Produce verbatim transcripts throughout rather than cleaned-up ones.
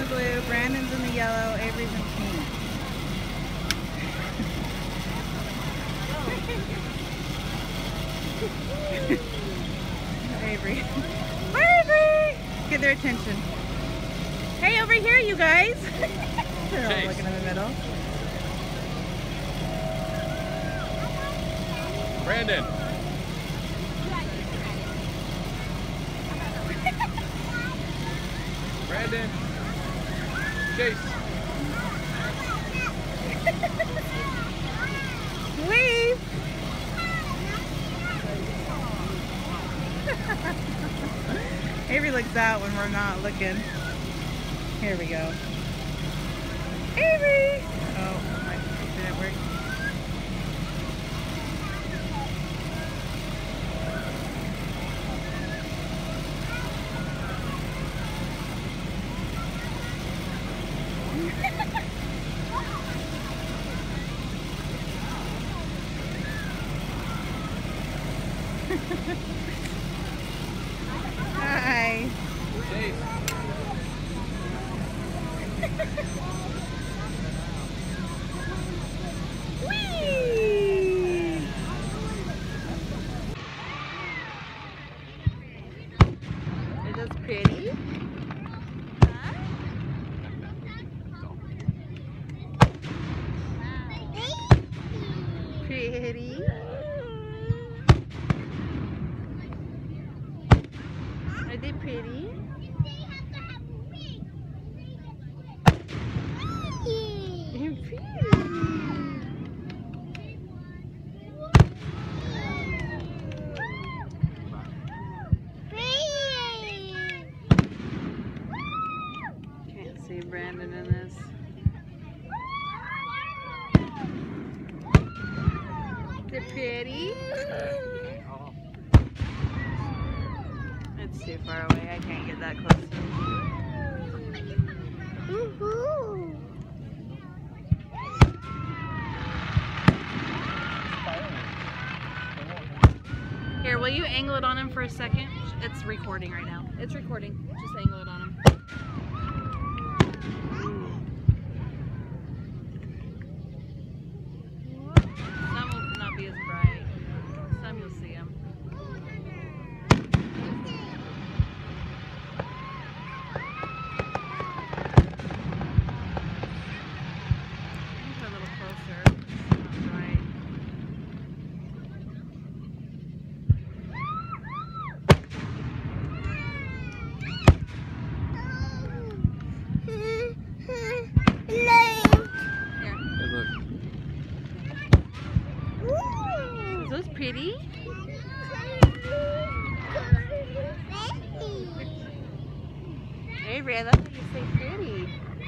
blue, Brandon's in the yellow, Avery's in pink. Avery. Hi, Avery! Get their attention. Hey, over here, you guys! They're all looking in the middle. Brandon. Brandon. Chase. Wave. Avery looks out when we're not looking. Here we go. Avery! Oh, my didn't work. Hi. Chase. Whee! Is this pretty? Huh? Pretty. Are they pretty? They're pretty. Can't see Brandon in this. They're pretty. It's too far away. I can't get that close. Woohoo! Here, will you angle it on him for a second? It's recording right now. It's recording. Just angle it on him. Some will not be as bright. Some you'll see him. A little closer. Not bright. Is those pretty? Avery, I love how you say pretty.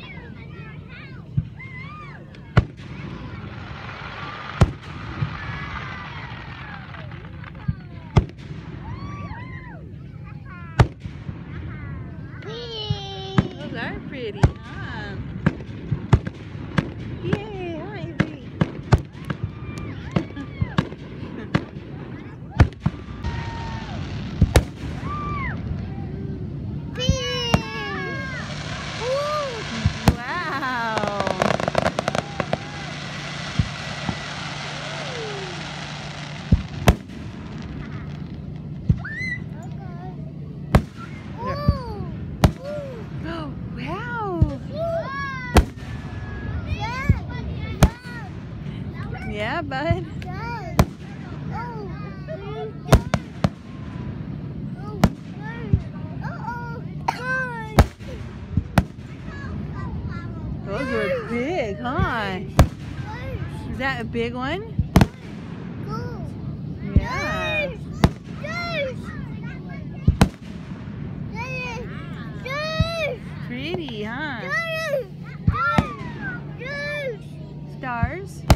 Those are pretty, huh? Yay, hi, Avery. Yeah, bud. Those were big, huh? Is that a big one? Yeah. Pretty, huh? Stars.